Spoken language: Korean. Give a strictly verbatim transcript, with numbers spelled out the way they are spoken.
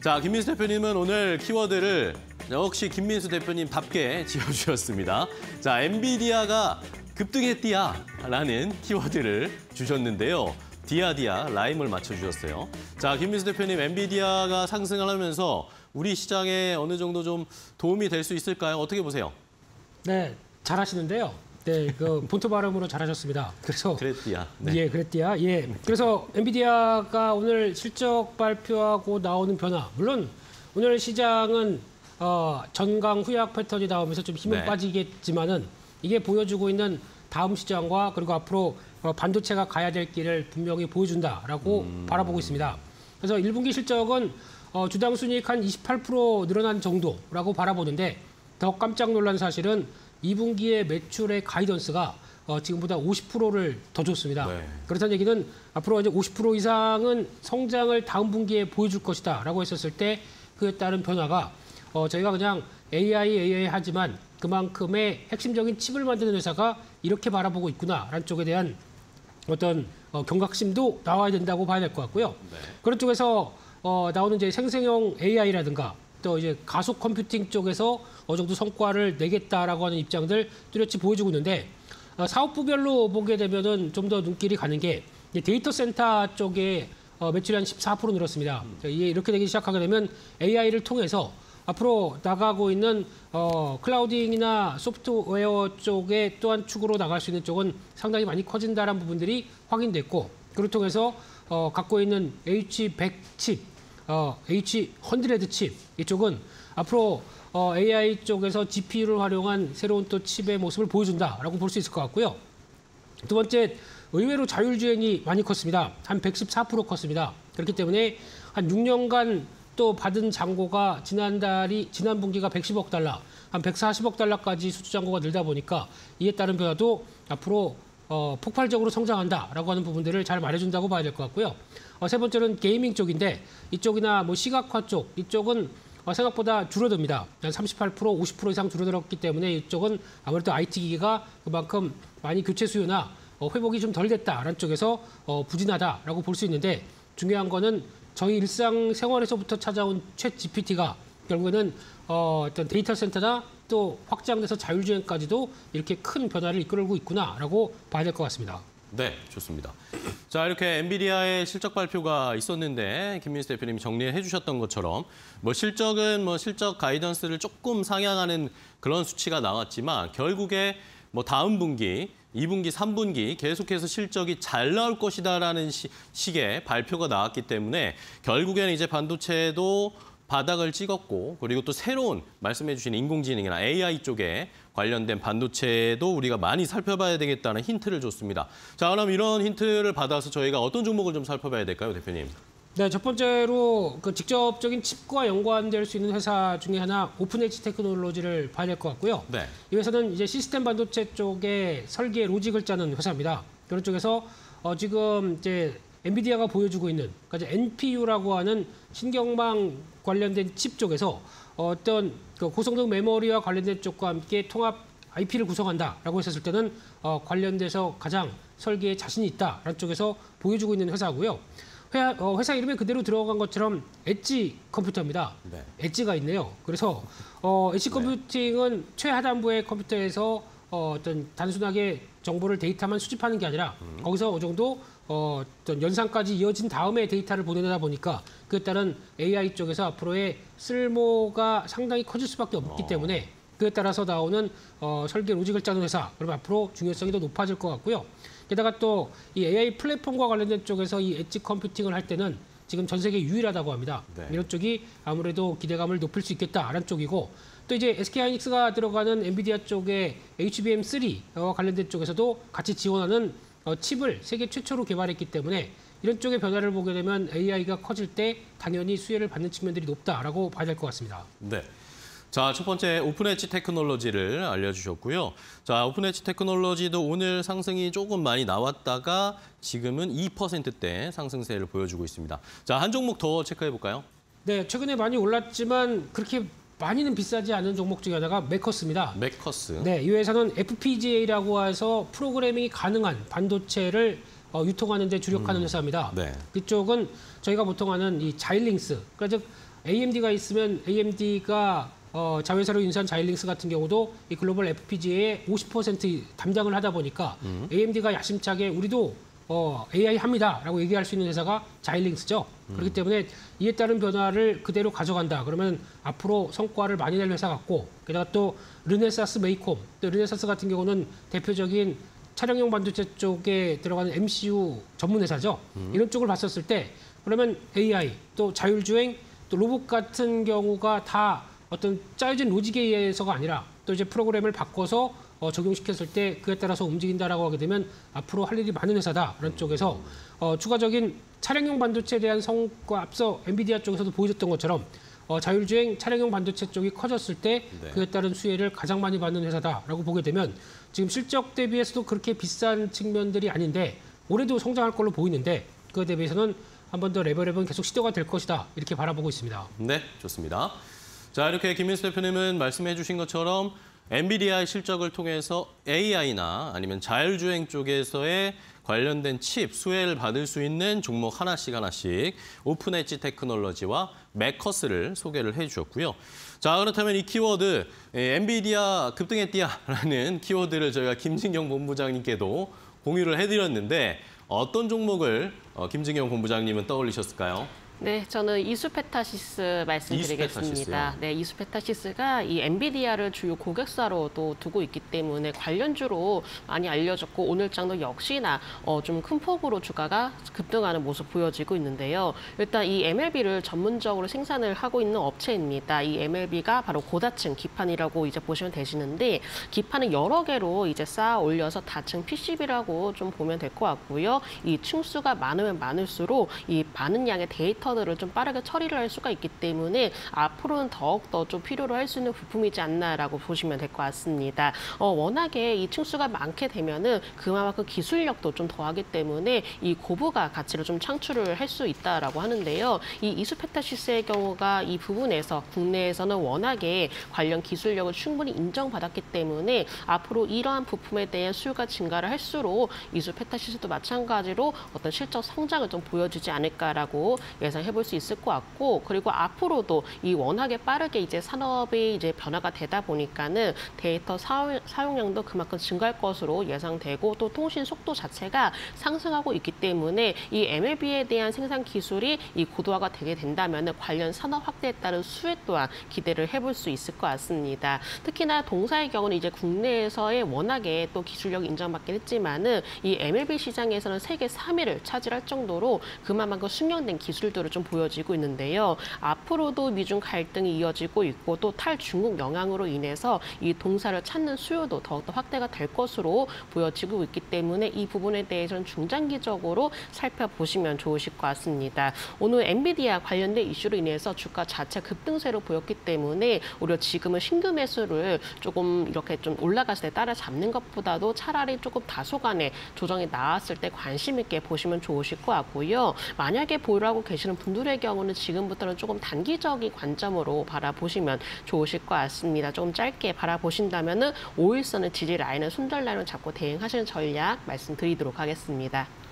자, 김민수 대표님은 오늘 키워드를 역시 김민수 대표님답게 지어주셨습니다. 자, 엔비디아가 급등했디야라는 키워드를 주셨는데요. 디아디아 라임을 맞춰주셨어요. 자, 김민수 대표님, 엔비디아가 상승을 하면서 우리 시장에 어느 정도 좀 도움이 될 수 있을까요? 어떻게 보세요? 네, 잘하시는데요. 네, 그 본토 발음으로 잘하셨습니다. 그래서 그랬디야. 네. 예, 그랬디야. 예. 그래서 엔비디아가 오늘 실적 발표하고 나오는 변화. 물론 오늘 시장은 어, 전강 후약 패턴이 나오면서 좀 힘은 네. 빠지겠지만은 이게 보여주고 있는 다음 시장과 그리고 앞으로 어, 반도체가 가야 될 길을 분명히 보여준다라고 음... 바라보고 있습니다. 그래서 일 분기 실적은 어, 주당 순이익 한 이십팔 퍼센트 늘어난 정도라고 바라보는데 더 깜짝 놀란 사실은 이 분기의 매출의 가이던스가 어, 지금보다 오십 퍼센트를 더 줬습니다. 네. 그렇다는 얘기는 앞으로 이제 오십 퍼센트 이상은 성장을 다음 분기에 보여줄 것이다라고 했었을 때 그에 따른 변화가 어, 저희가 그냥 에이아이, 에이아이 하지만 그만큼의 핵심적인 칩을 만드는 회사가 이렇게 바라보고 있구나라는 쪽에 대한 어떤 어, 경각심도 나와야 된다고 봐야 될 것 같고요. 네. 그런 쪽에서 어, 나오는 이제 생성형 에이아이라든가 또 이제 가속 컴퓨팅 쪽에서 어느 정도 성과를 내겠다라고 하는 입장들 뚜렷이 보여주고 있는데 어, 사업부별로 보게 되면은 좀 더 눈길이 가는 게 데이터 센터 쪽에 어, 매출이 한 십사 퍼센트 늘었습니다. 음. 이게 이렇게 되기 시작하게 되면 에이아이를 통해서 앞으로 나가고 있는 어, 클라우딩이나 소프트웨어 쪽에 또한 축으로 나갈 수 있는 쪽은 상당히 많이 커진다는 부분들이 확인됐고 그를 통해서 어, 갖고 있는 에이치 백 칩, 어, 에이치 백 칩 이쪽은 앞으로 어, 에이아이 쪽에서 지피유를 활용한 새로운 또 칩의 모습을 보여준다라고 볼 수 있을 것 같고요. 두 번째, 의외로 자율주행이 많이 컸습니다. 한 백십사 퍼센트 컸습니다. 그렇기 때문에 한 육 년간 또 받은 잔고가 지난달이 지난 분기가 백십억 달러, 한 백사십억 달러까지 수주 잔고가 늘다 보니까 이에 따른 변화도 앞으로 어, 폭발적으로 성장한다라고 하는 부분들을 잘 말해준다고 봐야 될 것 같고요. 어, 세 번째는 게이밍 쪽인데 이쪽이나 뭐 시각화 쪽 이쪽은 어, 생각보다 줄어듭니다. 한 삼십팔 퍼센트, 오십 퍼센트 이상 줄어들었기 때문에 이쪽은 아무래도 아이티 기기가 그만큼 많이 교체 수요나 어, 회복이 좀 덜 됐다라는 쪽에서 어, 부진하다라고 볼 수 있는데 중요한 거는 저희 일상생활에서부터 찾아온 챗 지피티가 결국에는 어, 어떤 데이터 센터나 또 확장돼서 자율주행까지도 이렇게 큰 변화를 이끌고 있구나라고 봐야 될 것 같습니다. 네, 좋습니다. 자, 이렇게 엔비디아의 실적 발표가 있었는데 김민수 대표님이 정리해 주셨던 것처럼 뭐 실적은 뭐 실적 가이던스를 조금 상향하는 그런 수치가 나왔지만 결국에 뭐 다음 분기, 이 분기, 삼 분기 계속해서 실적이 잘 나올 것이다라는 시, 식의 발표가 나왔기 때문에 결국에는 이제 반도체도 바닥을 찍었고 그리고 또 새로운 말씀해 주신 인공지능이나 에이아이 쪽에 관련된 반도체도 우리가 많이 살펴봐야 되겠다는 힌트를 줬습니다. 자, 그럼 이런 힌트를 받아서 저희가 어떤 종목을 좀 살펴봐야 될까요, 대표님? 네, 첫 번째로 그 직접적인 칩과 연관될 수 있는 회사 중에 하나 오픈엣지 테크놀로지를 봐야 될 것 같고요. 네. 이 회사는 이제 시스템 반도체 쪽에 설계 로직을 짜는 회사입니다. 그런 쪽에서 어, 지금 이제 엔비디아가 보여주고 있는 그러니까 엔피유라고 하는 신경망 관련된 칩 쪽에서 어떤 그 고성능 메모리와 관련된 쪽과 함께 통합 아이피를 구성한다라고 했었을 때는 어, 관련돼서 가장 설계에 자신이 있다라는 쪽에서 보여주고 있는 회사고요. 회사, 어, 회사 이름에 그대로 들어간 것처럼 엣지 컴퓨터입니다. 네. 엣지가 있네요. 그래서 어, 엣지 컴퓨팅은 네. 최하단부의 컴퓨터에서 어, 어떤 단순하게 정보를 데이터만 수집하는 게 아니라 음. 거기서 어느 정도 어, 어떤 연산까지 이어진 다음에 데이터를 보내다 보니까 그에 따른 에이아이 쪽에서 앞으로의 쓸모가 상당히 커질 수밖에 없기 어. 때문에 그에 따라서 나오는 어, 설계 로직을 짜는 회사, 그럼 앞으로 중요성이 더 높아질 것 같고요. 게다가 또 이 에이아이 플랫폼과 관련된 쪽에서 이 엣지 컴퓨팅을 할 때는 지금 전 세계 유일하다고 합니다. 네. 이런 쪽이 아무래도 기대감을 높일 수 있겠다라는 쪽이고 또 이제 에스케이하이닉스가 들어가는 엔비디아 쪽의 에이치비엠 쓰리와 관련된 쪽에서도 같이 지원하는 어, 칩을 세계 최초로 개발했기 때문에 이런 쪽의 변화를 보게 되면 에이아이가 커질 때 당연히 수혜를 받는 측면들이 높다라고 봐야 될 것 같습니다. 네. 자, 첫 번째 오픈엣지 테크놀로지를 알려주셨고요. 자, 오픈엣지 테크놀로지도 오늘 상승이 조금 많이 나왔다가 지금은 이 퍼센트대 상승세를 보여주고 있습니다. 자, 한 종목 더 체크해 볼까요? 네, 최근에 많이 올랐지만 그렇게 많이는 비싸지 않은 종목 중에 하나가 메커스입니다. 메커스. 네, 이 회사는 에프피지에이라고 해서 프로그래밍이 가능한 반도체를 어, 유통하는 데 주력하는 음, 회사입니다. 네. 그쪽은 저희가 보통 하는 이 자일링스, 그러니까 즉 에이엠디가 있으면 에이엠디가 어, 자회사로 인수한 자일링스 같은 경우도 이 글로벌 에프피지에의 오십 퍼센트 담당을 하다 보니까 음. 에이엠디가 야심차게 우리도 어, 에이아이 합니다라고 얘기할 수 있는 회사가 자일링스죠. 음. 그렇기 때문에 이에 따른 변화를 그대로 가져간다. 그러면 앞으로 성과를 많이 낼 회사 같고 게다가 또 르네사스 메이콤, 또 르네사스 같은 경우는 대표적인 차량용 반도체 쪽에 들어가는 엠씨유 전문 회사죠. 음. 이런 쪽을 봤었을 때 그러면 에이아이, 또 자율주행, 또 로봇 같은 경우가 다 어떤 짜여진 로직에 의해서가 아니라 또 이제 프로그램을 바꿔서 어, 적용시켰을 때 그에 따라서 움직인다라고 하게 되면 앞으로 할 일이 많은 회사다라는 쪽에서 어, 추가적인 차량용 반도체에 대한 성과 앞서 엔비디아 쪽에서도 보여줬던 것처럼 어, 자율주행 차량용 반도체 쪽이 커졌을 때 네. 그에 따른 수혜를 가장 많이 받는 회사다라고 보게 되면 지금 실적 대비해서도 그렇게 비싼 측면들이 아닌데 올해도 성장할 걸로 보이는데 그에 대비해서는 한 번 더 레벨업은 계속 시도가 될 것이다 이렇게 바라보고 있습니다. 네, 좋습니다. 자, 이렇게 김민수 대표님은 말씀해 주신 것처럼 엔비디아의 실적을 통해서 에이아이나 아니면 자율주행 쪽에서의 관련된 칩 수혜를 받을 수 있는 종목 하나씩 하나씩 오픈 엣지 테크놀로지와 매커스를 소개를 해주셨고요. 자, 그렇다면 이 키워드 엔비디아 급등했디야라는 키워드를 저희가 김진경 본부장님께도 공유를 해드렸는데 어떤 종목을 김진경 본부장님은 떠올리셨을까요? 네, 저는 이수페타시스 말씀드리겠습니다. 이수페타시스요? 네, 이수페타시스가 이 엔비디아를 주요 고객사로도 두고 있기 때문에 관련주로 많이 알려졌고 오늘장도 역시나 어, 좀 큰 폭으로 주가가 급등하는 모습 보여지고 있는데요. 일단 이 엠엘비를 전문적으로 생산을 하고 있는 업체입니다. 이 엠엘비가 바로 고다층 기판이라고 이제 보시면 되시는데 기판을 여러 개로 이제 쌓아 올려서 다층 피씨비라고 좀 보면 될 것 같고요. 이 층수가 많으면 많을수록 이 많은 양의 데이터 들을 좀 빠르게 처리를 할 수가 있기 때문에 앞으로는 더욱더 좀 필요로 할 수 있는 부품이지 않나라고 보시면 될 것 같습니다. 어, 워낙에 이 층수가 많게 되면은 그만큼 기술력도 좀 더하기 때문에 이 고부가 가치를 좀 창출을 할 수 있다라고 하는데요. 이 이수페타시스의 경우가 이 부분에서 국내에서는 워낙에 관련 기술력을 충분히 인정받았기 때문에 앞으로 이러한 부품에 대한 수요가 증가를 할수록 이수페타시스도 마찬가지로 어떤 실적 성장을 좀 보여주지 않을까라고 예상해 볼 수 있을 것 같고 그리고 앞으로도 이 워낙에 빠르게 이제 산업이 이제 변화가 되다 보니까는 데이터 사용, 사용량도 그만큼 증가할 것으로 예상되고 또 통신 속도 자체가 상승하고 있기 때문에 이 엠엘비에 대한 생산 기술이 이 고도화가 되게 된다면 관련 산업 확대에 따른 수혜 또한 기대를 해볼 수 있을 것 같습니다. 특히나 동사의 경우는 이제 국내에서의 워낙에 또 기술력이 인정받긴 했지만은 이 엠엘비 시장에서는 세계 삼 위를 차지할 정도로 그만큼 숙련된 기술들을 좀 보여지고 있는데요. 앞으로도 미중 갈등이 이어지고 있고 또 탈중국 영향으로 인해서 이 동사를 찾는 수요도 더욱더 확대가 될 것으로 보여지고 있기 때문에 이 부분에 대해서는 중장기적으로 살펴보시면 좋으실 것 같습니다. 오늘 엔비디아 관련된 이슈로 인해서 주가 자체 급등세로 보였기 때문에 오히려 지금은 신규 매수를 조금 이렇게 좀 올라갔을 때 따라잡는 것보다도 차라리 조금 다소간의 조정이 나왔을 때 관심 있게 보시면 좋으실 것 같고요. 만약에 보유하고 계시는 분들의 경우는 지금부터는 조금 단기적인 관점으로 바라보시면 좋으실 것 같습니다. 조금 짧게 바라보신다면은 오일선의 지지 라인을 손절 라인을 잡고 대응하시는 전략 말씀드리도록 하겠습니다.